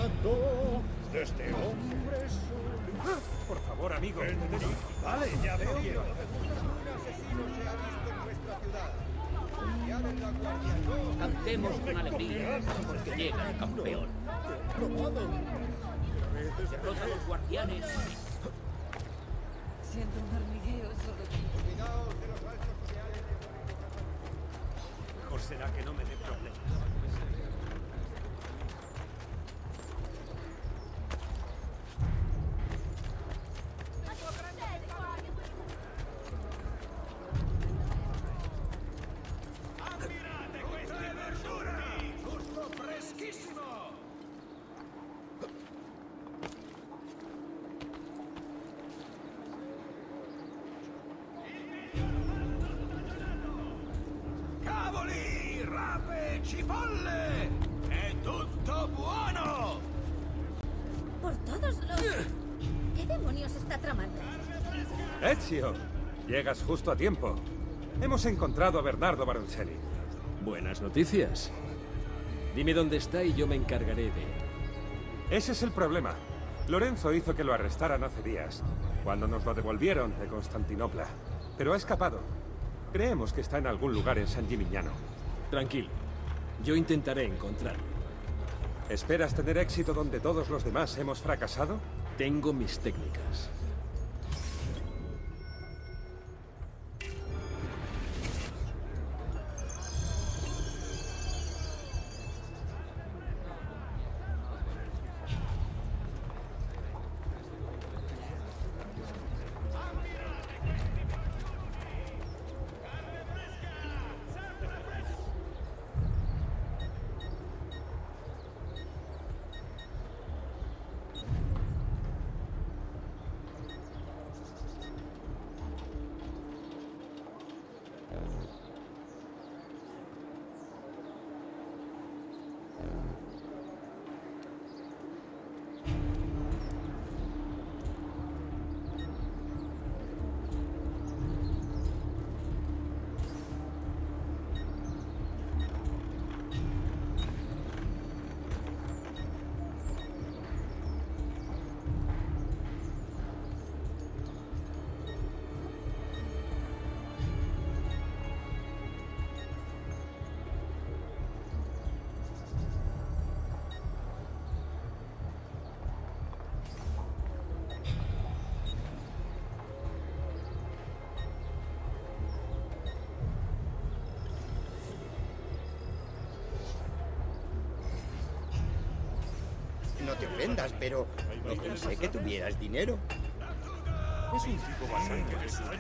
guardiado de este hombre solo. Por favor, amigo. Vale, ya veo. Un asesino se ha visto en nuestra ciudad. Confiad en la guardia. No. Cantemos con alegría porque llega el campeón. Derrota a los guardianes. Siento un hormigueo solo. Cuidaos de los altos ideales. Mejor será que no me dé problemas. Cavoli, rape, cipolle! È tutto buono! Por todos los... ¿Qué demonios está tramando? Ezio, llegas justo a tiempo. Hemos encontrado a Bernardo Baroncelli. Buenas noticias. Dime dónde está y yo me encargaré de él. Ese es el problema. Lorenzo hizo que lo arrestaran hace días, cuando nos lo devolvieron de Constantinopla. Pero ha escapado. Creemos que está en algún lugar en San Gimignano. Tranquilo. Yo intentaré encontrarlo. ¿Esperas tener éxito donde todos los demás hemos fracasado? Tengo mis técnicas. No te ofendas, pero no pensé que tuvieras dinero. Es un tipo bastante resultado.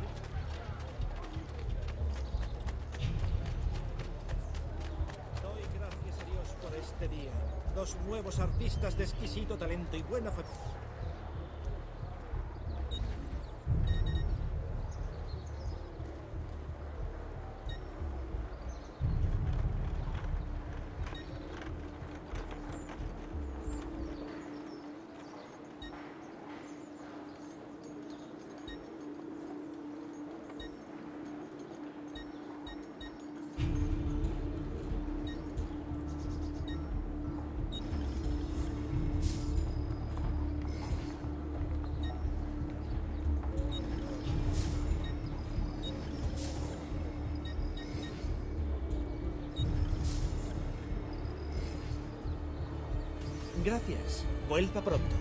Doy gracias a Dios por este día. Dos nuevos artistas de exquisito talento y buena fe. Gracias. Vuelva pronto.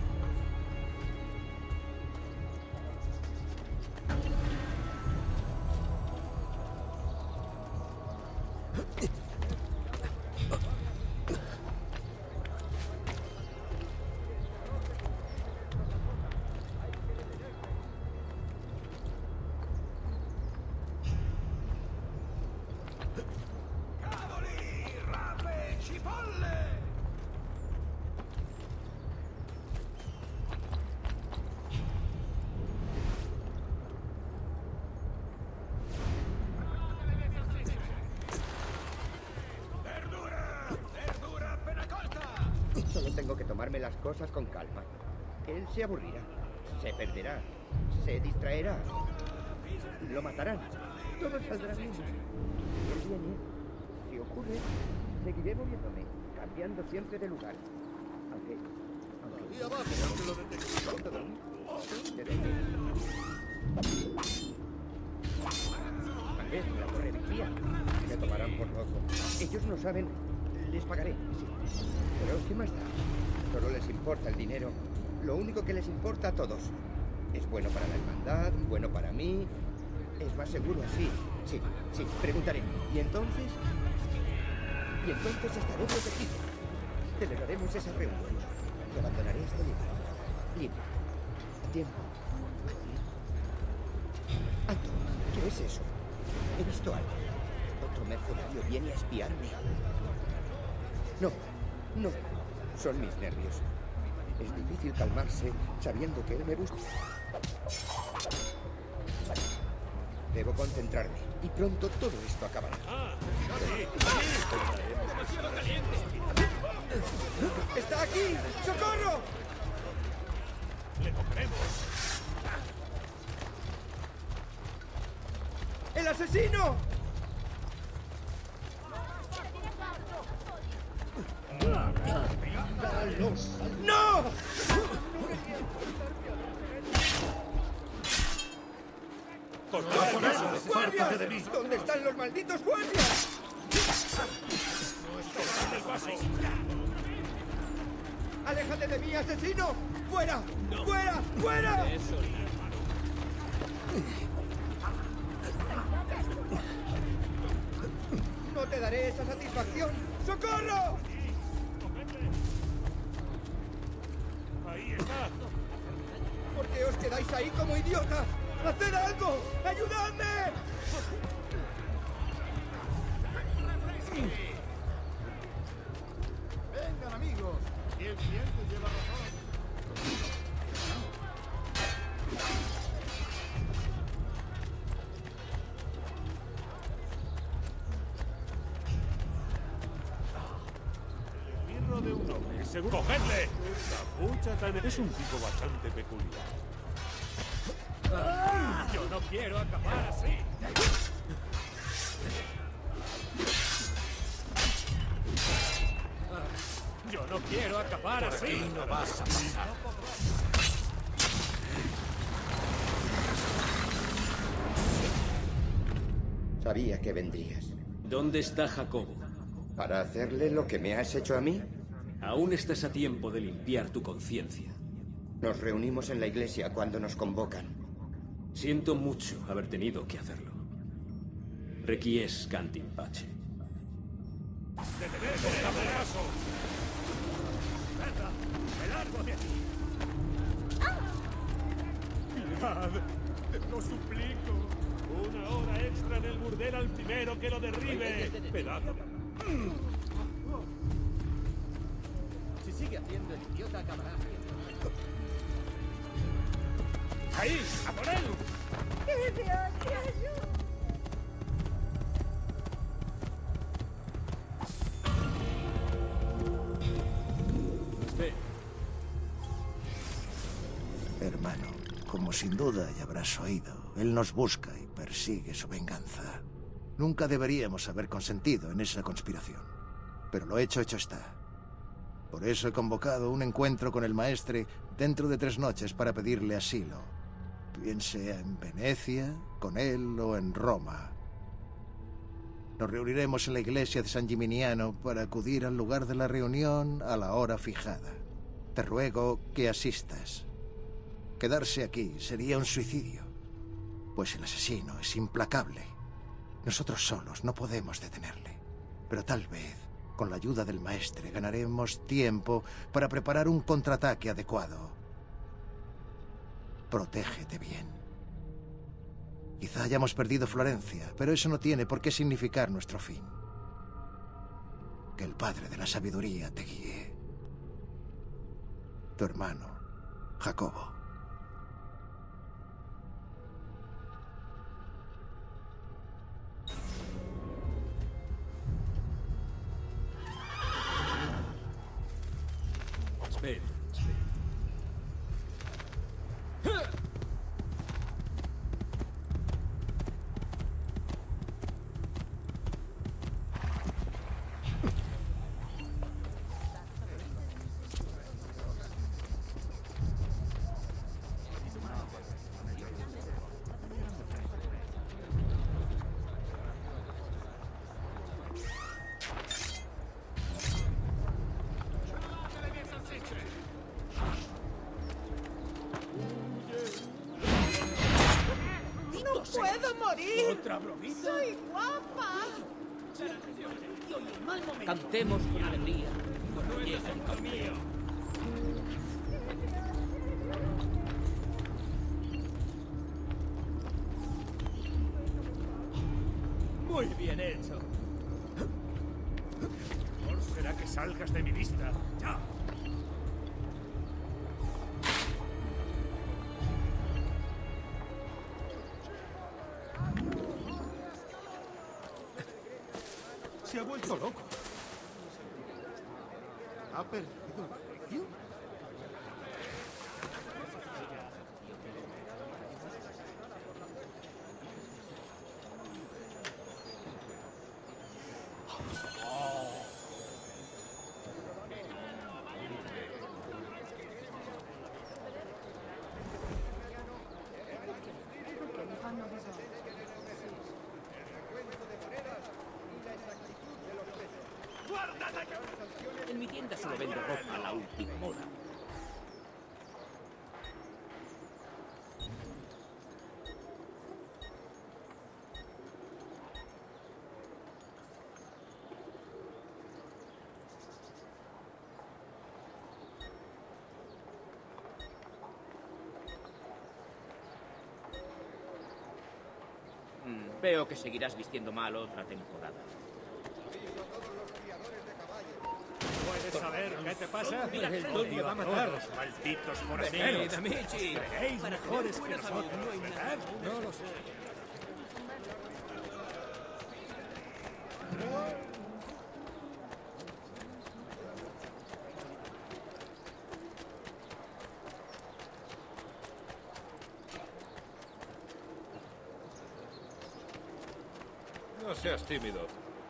Cavoli, rape, cipolle! ¡Verdura appena colta! Solo tengo que tomarme las cosas con calma. Él se aburrirá, se perderá, se distraerá. Lo matarán. Todo saldrá bien. Él viene. Si ocurre, seguiré moviéndome, cambiando siempre de lugar. Y abajo, que lo detecto. Tal vez la torre vigía. Me tomarán por loco. Ellos no saben. Les pagaré, sí. Pero ¿qué más da? Solo les importa el dinero. Lo único que les importa a todos. Es bueno para la hermandad, bueno para mí. Es más seguro así. Sí, sí, preguntaré. ¿Y entonces? Y entonces estaré protegido. Celebraremos esa reunión y abandonaré este lugar. Libre. A tiempo. Alto. ¿Qué es eso? He visto algo. Otro mercenario viene a espiarme. No, no. Son mis nervios. Es difícil calmarse sabiendo que él me busca. Debo concentrarme y pronto todo esto acabará. ¡Está aquí! ¡Socorro! ¡Le cogeremos! ¡El asesino! ¡No! ¡Guardias! ¿Dónde están los malditos guardias? ¡Aléjate de mí, asesino! ¡Fuera! No. ¡Fuera! ¡Fuera! ¡No te daré esa satisfacción! ¡Socorro! Ahí está. ¿Por qué os quedáis ahí como idiotas? ¡Haced algo! ¡Ayudadme! Vengan, amigos. Y el cliente lleva razón. El esbirro de un hombre. Seguro. ¡Cogedle! Capucha tan... Es un tipo bastante peculiar. Yo no quiero acabar así. Yo no quiero acabar así. No vas a pasar. Sabía que vendrías. ¿Dónde está Jacobo? ¿Para hacerle lo que me has hecho a mí? Aún estás a tiempo de limpiar tu conciencia. Nos reunimos en la iglesia cuando nos convocan. Siento mucho haber tenido que hacerlo. Requies cantin pace. ¡Detened el abrazo! ¡Berta! ¡Me largo de aquí! ¡Mirad! ¡Te lo suplico! ¡Una hora extra en el burdel al primero que lo derribe! ¡Pedazo! Si sigue haciendo el idiota, acabará haciendo. ¡Ahí! ¡A por él! ¡Que me odia yo! Hermano, como sin duda ya habrás oído, él nos busca y persigue su venganza. Nunca deberíamos haber consentido en esa conspiración. Pero lo hecho está. Por eso he convocado un encuentro con el maestre dentro de 3 noches para pedirle asilo. Bien sea en Venecia, con él o en Roma. Nos reuniremos en la iglesia de San Gimignano para acudir al lugar de la reunión a la hora fijada. Te ruego que asistas. Quedarse aquí sería un suicidio, pues el asesino es implacable. Nosotros solos no podemos detenerle, pero tal vez, con la ayuda del maestre, ganaremos tiempo para preparar un contraataque adecuado. Protégete bien. Quizá hayamos perdido Florencia, pero eso no tiene por qué significar nuestro fin. Que el Padre de la Sabiduría te guíe. Tu hermano, Jacobo. Espera. ¿Otra bromita? ¡Soy guapa! Cantemos con alegría cuando llegue el campeón. Muy bien hecho. Mejor será que salgas de mi vista. ¡Ya! Se ha vuelto loco. ¿Ha perdido el juicio? En mi tienda solo vendo ropa a la última moda. Veo que seguirás vistiendo mal otra temporada. ¿Puedes saber qué te pasa? El Don me va a matar. Todos, malditos forasteros. Damichi. Creéis mejores que nosotros, ¿verdad? No lo sé. No seas tímido.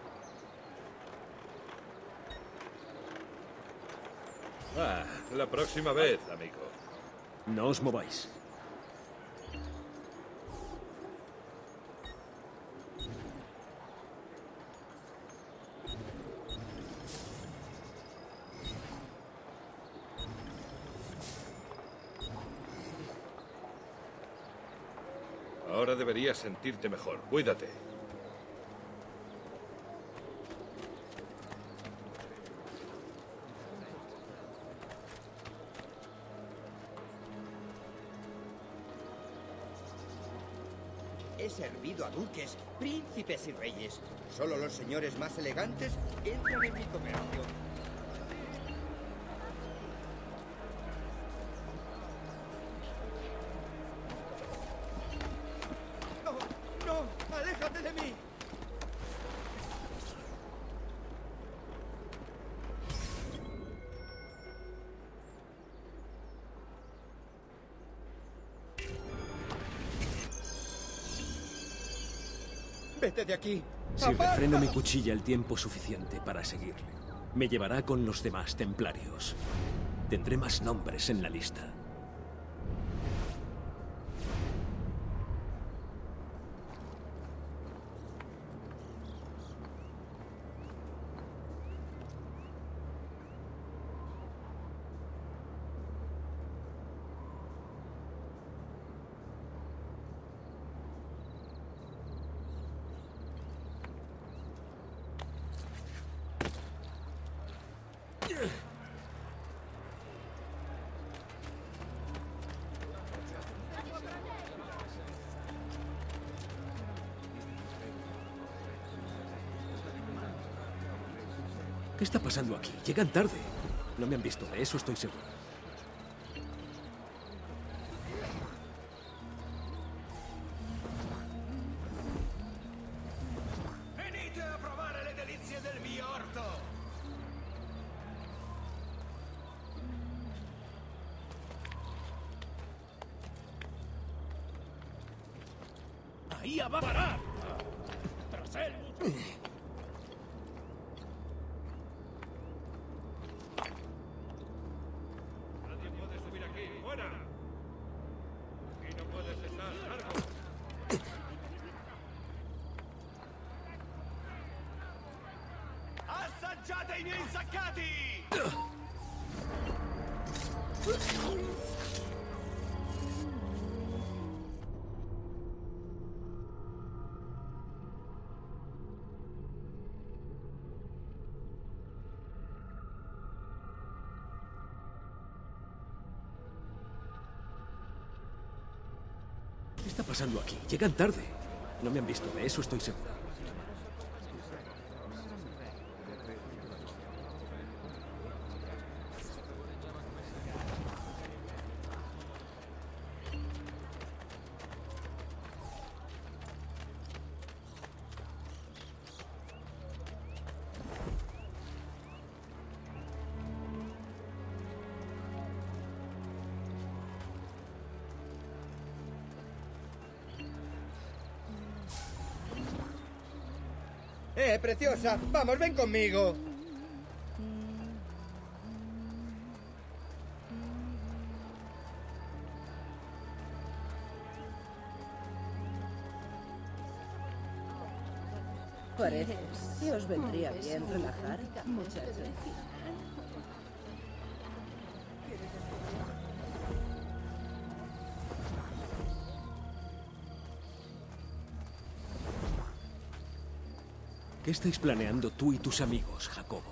La próxima vez, amigo. No os mováis. Ahora deberías sentirte mejor. Cuídate. He servido a duques, príncipes y reyes. Solo los señores más elegantes entran en mi comercio. ¡No! ¡No! ¡Aléjate de mí! ¡Vete de aquí! Si refreno mi cuchilla el tiempo suficiente para seguirle, me llevará con los demás templarios. Tendré más nombres en la lista. ¿Qué está pasando aquí? Llegan tarde. No me han visto, de eso estoy seguro. Venite a provare le delizie del mio orto! ¡Ahí va a parar! ¡Tras él! Nadie puede subir aquí. ¡Fuera! Aquí no puedes estar. ¡Largo! Assaggiate i miei insaccati! está pasando aquí? Llegan tarde. No me han visto, de eso estoy seguro. Preciosa! ¡Vamos, ven conmigo! Parece que os vendría bien relajar, muchachos. ¿Qué estáis planeando tú y tus amigos, Jacobo?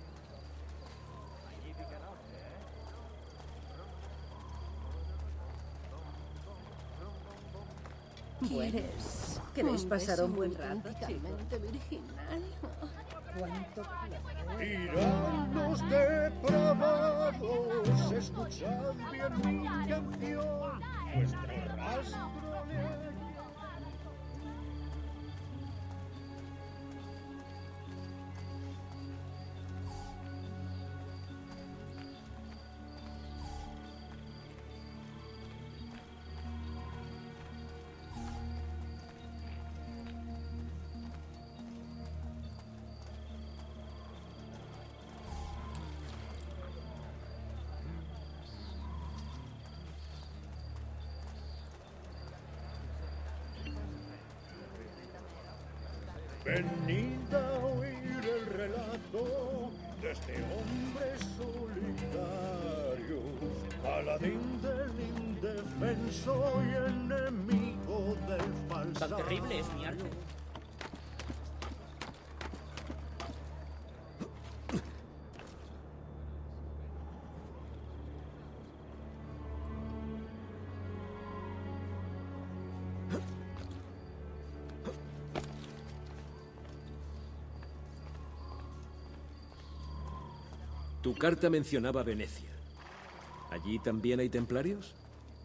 ¿Quieres? ¿Queréis pasar un buen rato, chicos? Virginal. ¿Cuánto placer? Tiranos depravados, escuchad bien mi canción, vuestro rastro negro. Venid a oír el relato de este hombre solitario, paladín del indefenso y enemigo del falsario. Tan terrible es mi arte. Tu carta mencionaba Venecia. ¿Allí también hay templarios?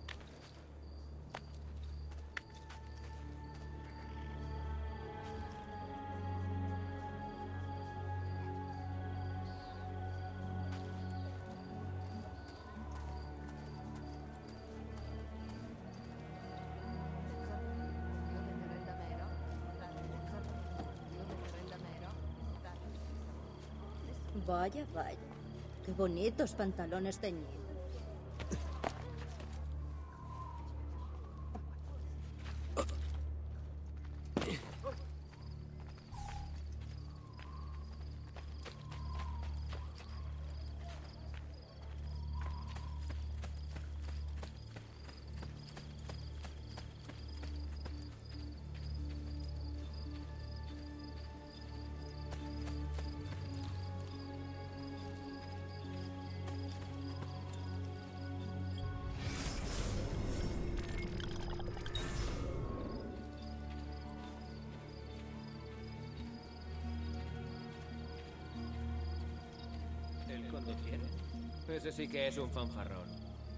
Vaya, vaya. Qué bonitos pantalones teñidos. ¿El conduciere? Ese sí que es un fanfarrón.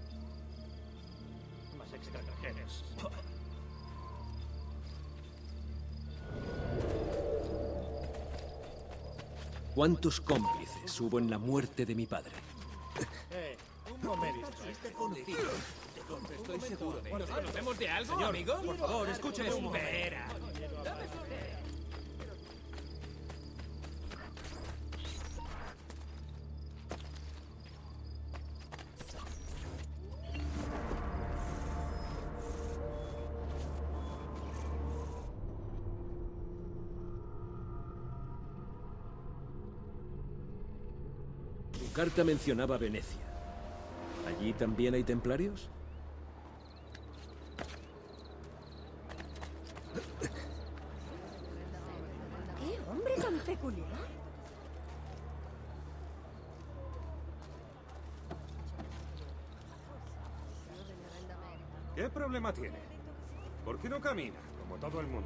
Más extraterrestres. ¿Cuántos cómplices hubo en la muerte de mi padre? Un momento. Este conocido. Estoy seguro de ello. ¿Nos conocemos de algo, señor, amigo? Por favor, escúcheme un momento. Espera. Tu carta mencionaba Venecia. ¿Allí también hay templarios? ¡Qué hombre tan peculiar! ¿Qué problema tiene? ¿Por qué no camina, como todo el mundo?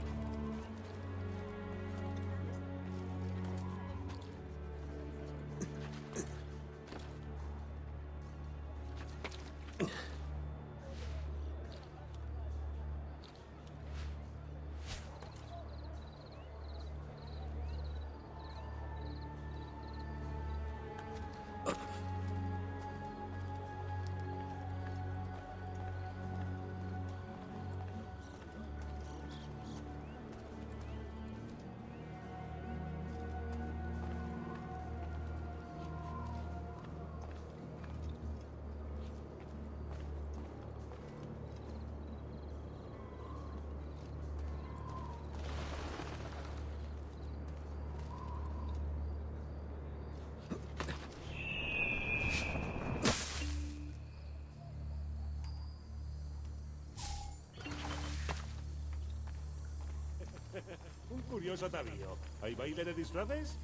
Un curioso atavío. ¿Hay baile de disfraces?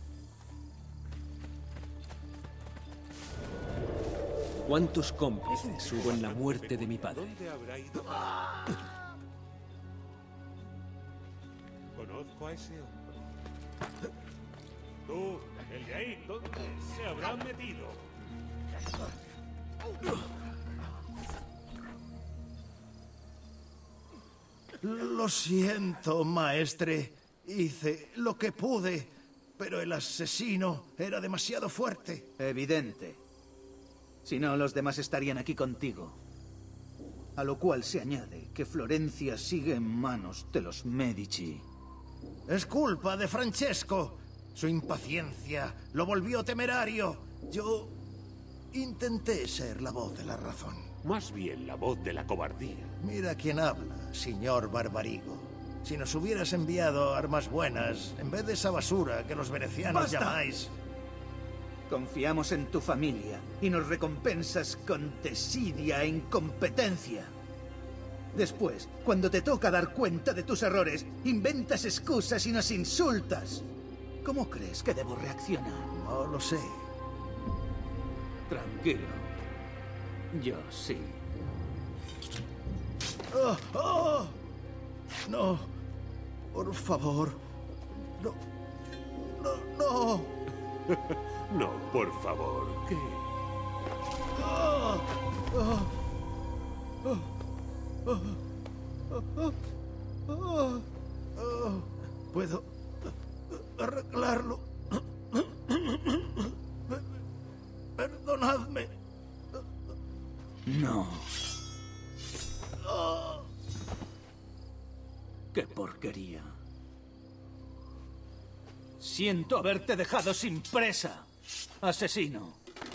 ¿Cuántos cómplices hubo en la muerte de mi padre? ¿Dónde habrá ido? Conozco a ese hombre. Tú, el de ahí, ¿dónde se habrán metido? Lo siento, maestre. Hice lo que pude, pero el asesino era demasiado fuerte. Evidente. Si no, los demás estarían aquí contigo. A lo cual se añade que Florencia sigue en manos de los Medici. Es culpa de Francesco. Su impaciencia lo volvió temerario. Yo intenté ser la voz de la razón. Más bien la voz de la cobardía. Mira quién habla, señor Barbarigo. Si nos hubieras enviado armas buenas, en vez de esa basura que los venecianos ¡Basta! llamáis... Confiamos en tu familia y nos recompensas con desidia e incompetencia. Después, cuando te toca dar cuenta de tus errores, inventas excusas y nos insultas. ¿Cómo crees que debo reaccionar? No lo sé. Tranquilo. Yo sí. ¡Oh! ¡Oh! No. Por favor. No. No, no. No, por favor, ¿qué? Oh, oh, oh, oh, oh, oh, oh. Puedo arreglarlo. Perdonadme. No. ¡Qué porquería! Siento haberte dejado sin presa, asesino.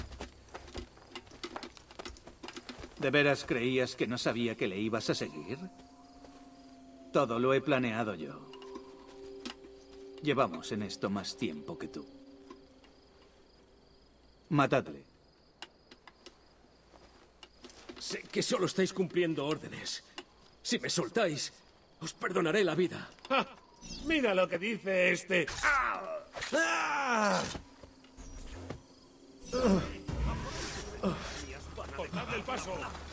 ¿De veras creías que no sabía que le ibas a seguir? Todo lo he planeado yo. Llevamos en esto más tiempo que tú. Matadle. Sé que solo estáis cumpliendo órdenes. Si me soltáis, os perdonaré la vida. ¡Ah! Mira lo que dice este. ¡Ah! ¡Ah! ¡Cortadle el paso!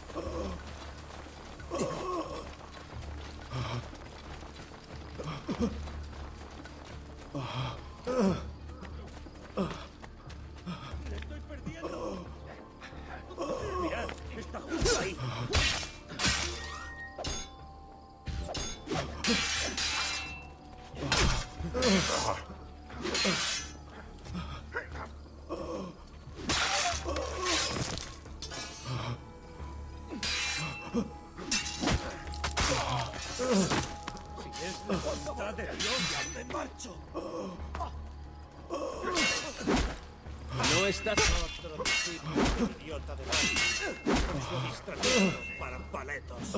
¡Me estoy perdiendo! Mirad, está justo ahí. Si es la voluntad de Dios, ya me marcho. No estás... Otro discípulo idiota de la vida. Distraído para paletos.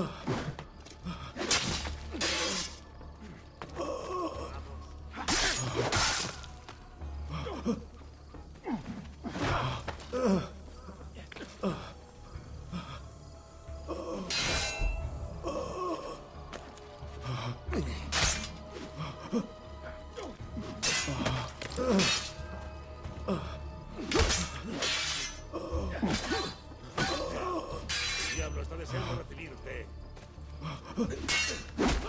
El diablo está deseando recibirte.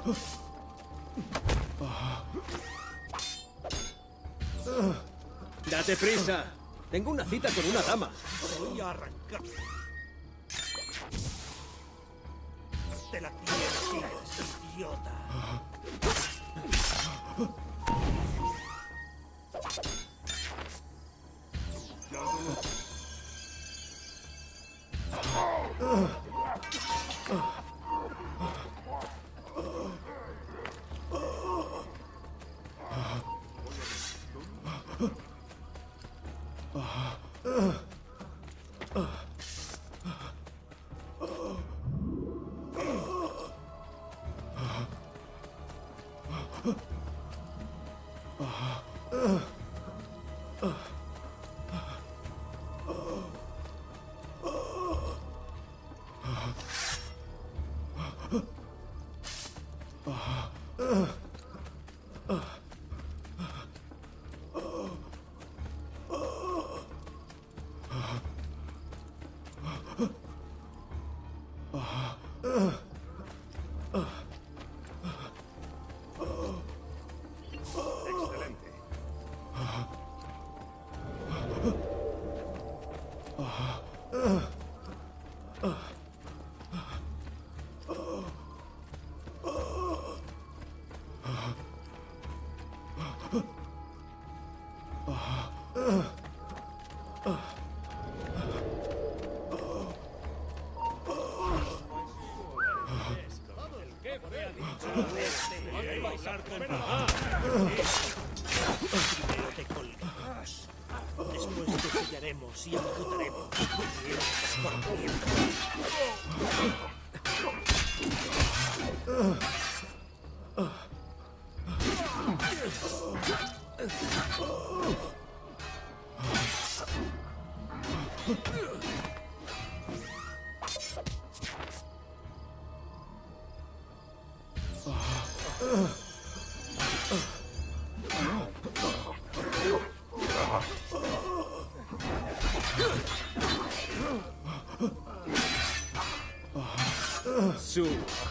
¡Date prisa! Tengo una cita con una dama. Voy a arrancar. Te la tienes, idiota. Primero te colgarás. Después te sellaremos y amputaremos. Su.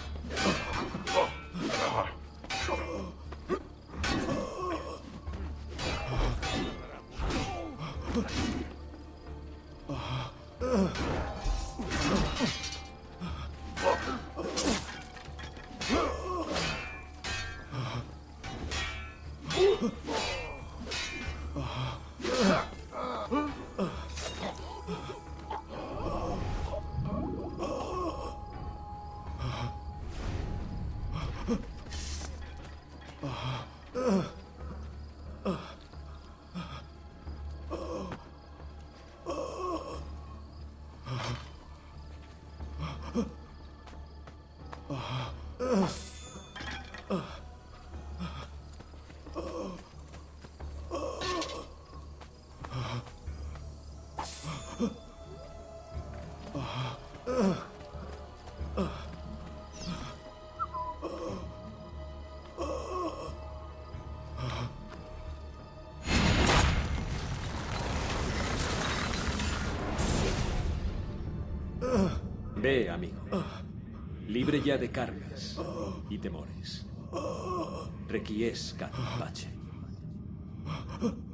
Ve, amigo. Libre ya de cargas y temores. Requiescat in pace.